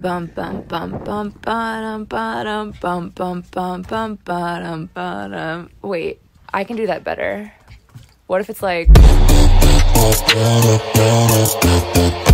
bum bum bum bum bum bum bum bum bum bum bum bum. Wait, I can do that better. What if it's like